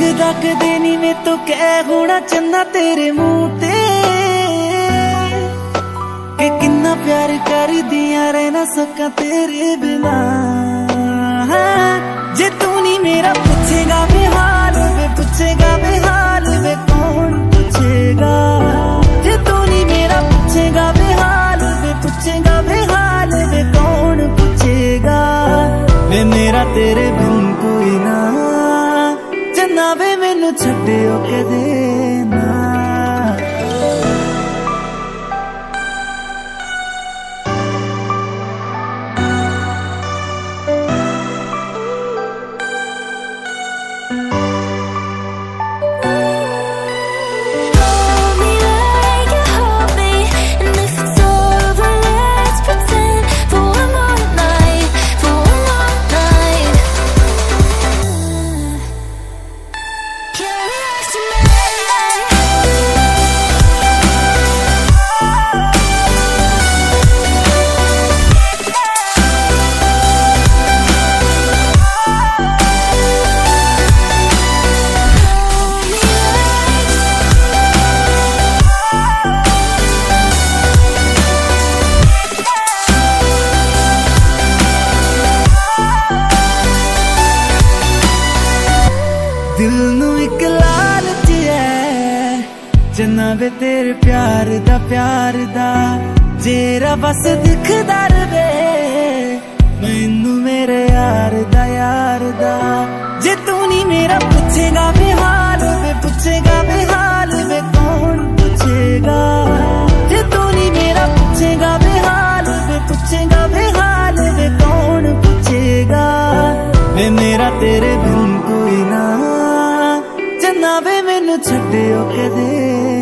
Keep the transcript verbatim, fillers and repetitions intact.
लगदा कदे नी मैं तो कह होना चन्ना तेरे मुंह ते कि किन्ना प्यार कर दिया रह ना सका तेरे बिना। जे तू नहीं मेरा पूछेगा बेहाल वे पूछेगा बेहाल वे कौन पूछेगा। जे तू नहीं मेरा पूछेगा बेहाल वे पूछेगा बेहाल वे कौन पूछेगा। वे मेरा तेरे बिन कोई ना चन्ना वे मैनू छड्डियो कदे ना। दिल नू एक लालच है चन्ना वे तेरे प्यार दा प्यार दा जेरा बस दिखदा रवे मैनू मेरे यार दा यार दा। जे तू नहीं मेरा पूछेगा बेहाल वे पूछेगा बेहाल वे कौन पूछेगा। जे तू नहीं मेरा पूछेगा बेहाल वे पूछेगा बेहाल वे कौन पूछेगा। वे मेरा तेरे बिन कोई ना चन्ना वे मैनू छड्डियो कदे।